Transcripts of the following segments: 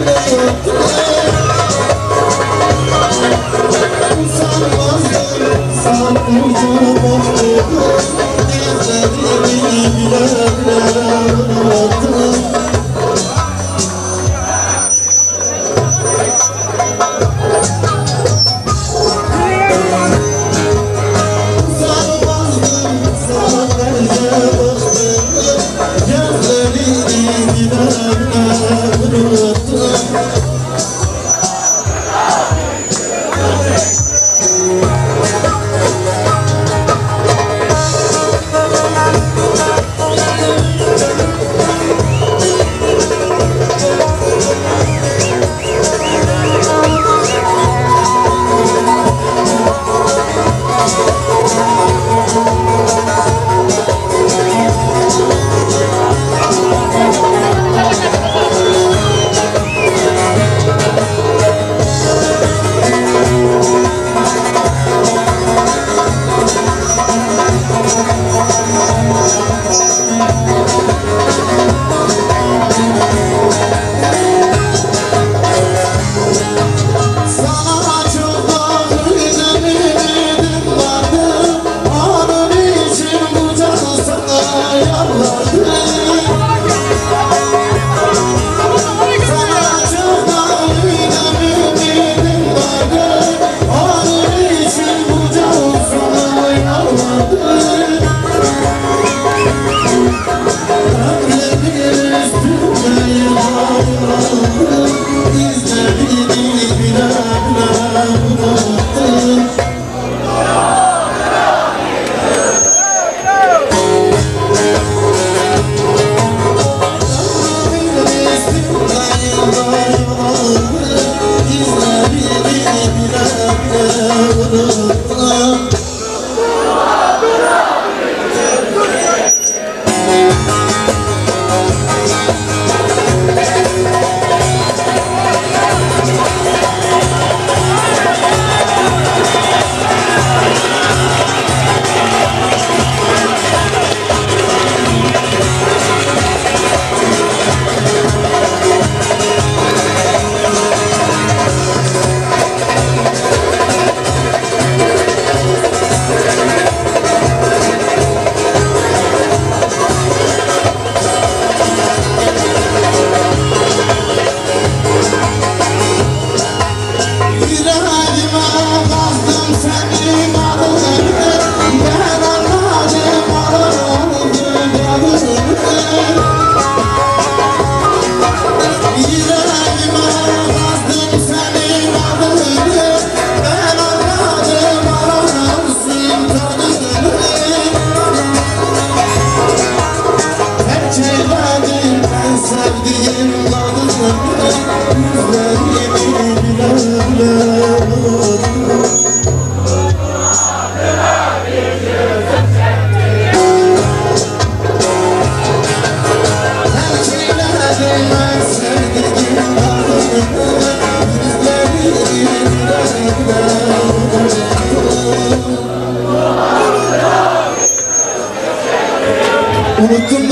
Unuttum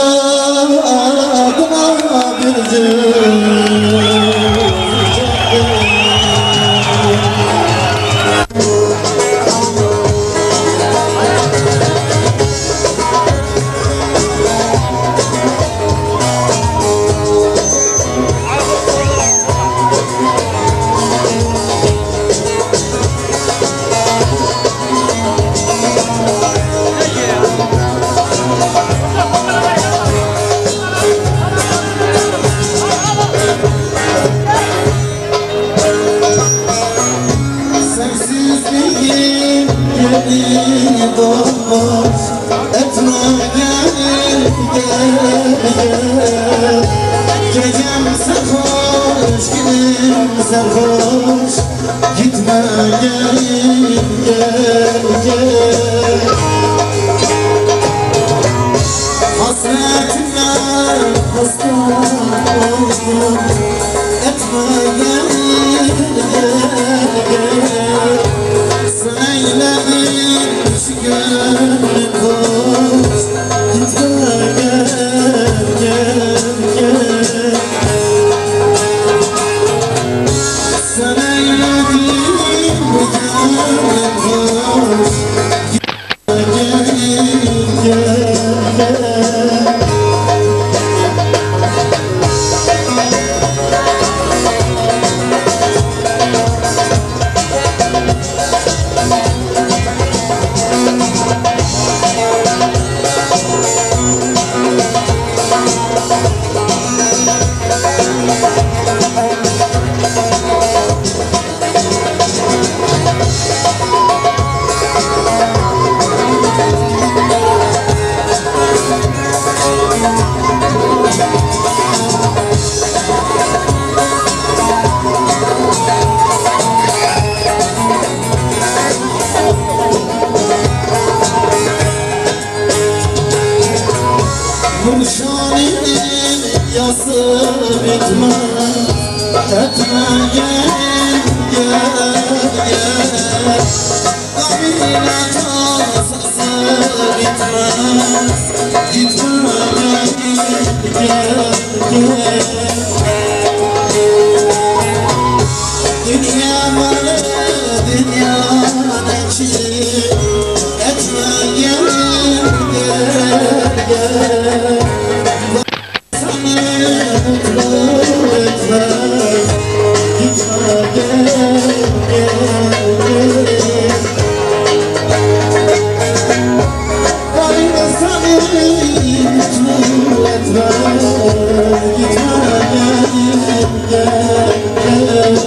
adıma bir boş etme gel gel gecem sarhoş günüm sarhoş gitme gel gel gel hasretine hasta oldum etme gel gel söyledim gönlüm boş gitme gel gel gel etme gel gel. Kabile tasası bitmez, gitme gel gel. Dünya malı dünyanın içi, etme gel gel. Sana mutlu etmez, gitme gel. Aynı sana mutlu etmez, gitme gel.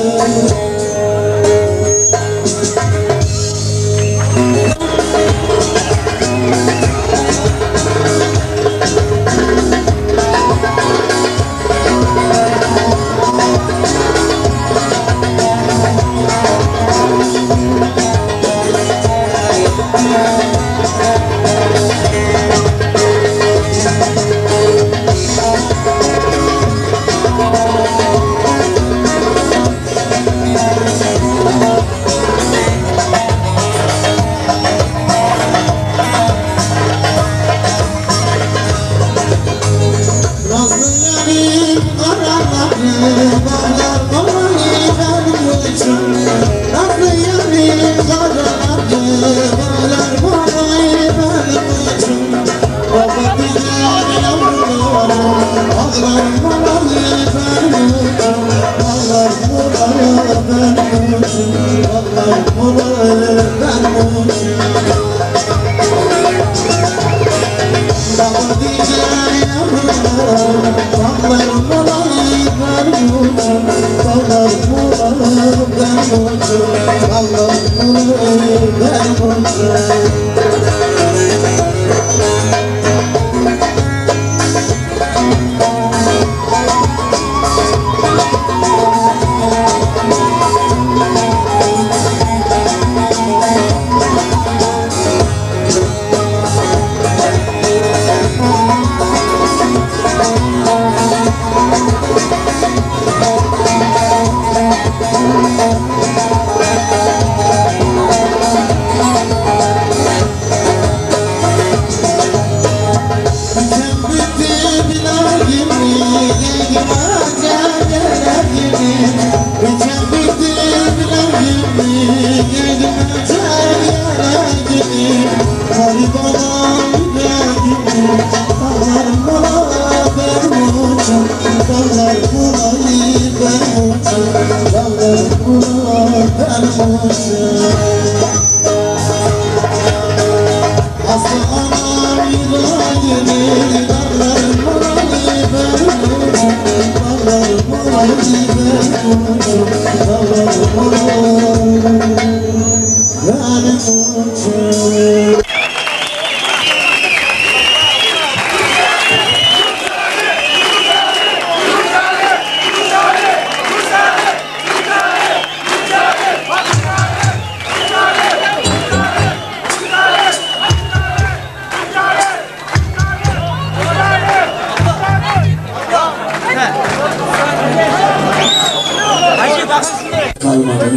Kalmadı.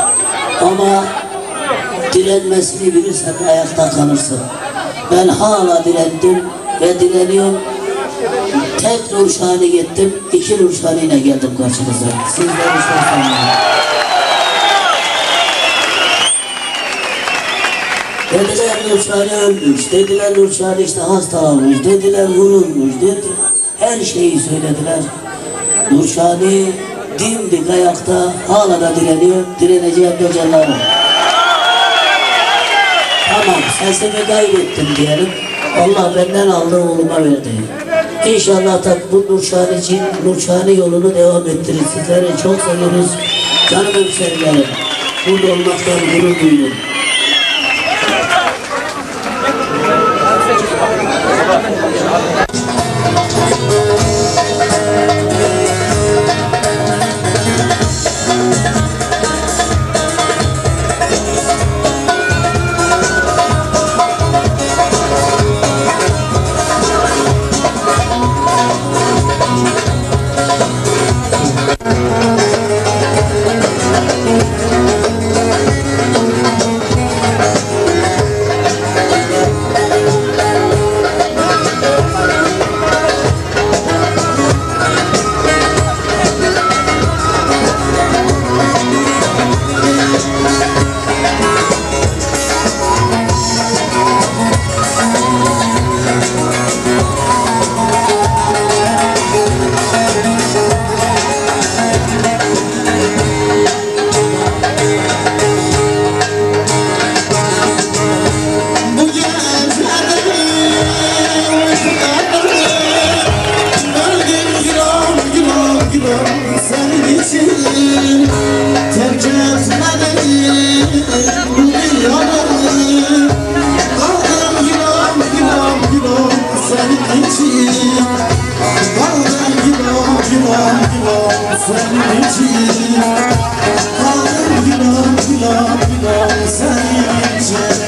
Ama direnmesini bilirsen ayakta kalırsın. Ben hala direndim ve direniyorum. Tek Nurşan'ı gittim, 2 Nurşan'ıyla geldim karşınıza. Sizleri çok seviyorum. Dediler Nurşan'ı ölmüş, dediler Nurşan'ı işte hastalanmış, dediler vurulmuş, dediler. Her şeyi söylediler. Nurşan'ı dimdik ayakta hala da direniyor, direneceğim de canlarım. Tamam, sesimi kaybettim diyelim. Allah benden aldı, oğluma verdi. İnşallah da bu Nurşan için Nurşan'ı yolunu devam ettirir. Sizleri çok seviyoruz. Canım hemşehrilerim. Burada olmaktan gurur duyuyorum. senin için terk etmedim bu dünyanı. Kaldım gülüm gülüm gülüm senin için. Kaldım gülüm gülüm gülüm senin için. Kaldım gülüm gülüm gülüm senin için.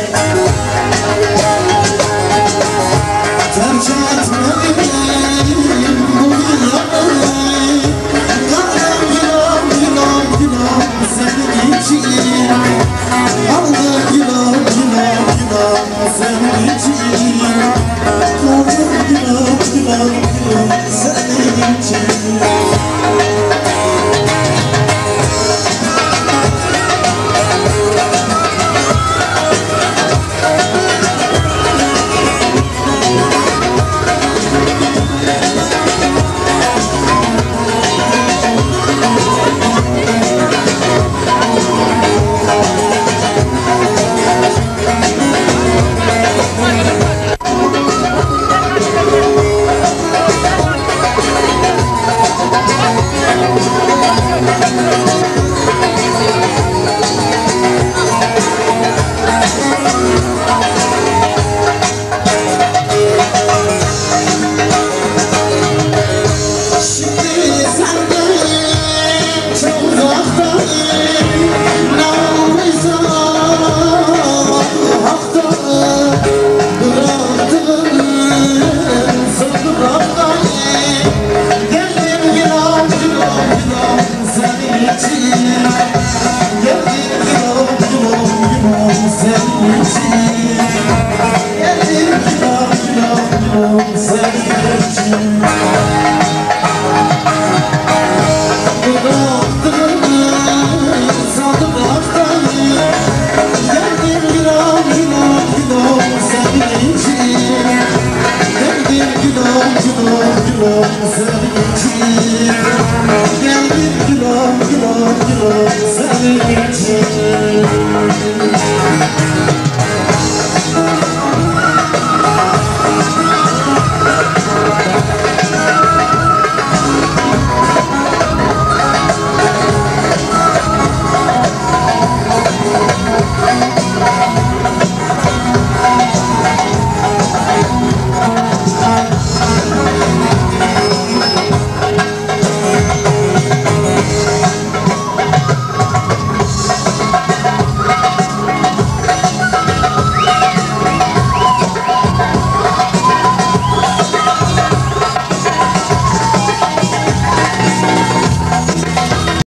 Terk etmedim bu dünyanı. Kaldım gülüm gülüm gülüm senin için. Kaldım gülüm gülüm gülüm senin için. Kaldım gülüm gülüm gülüm senin için. Geldim gülüm gülüm gülüm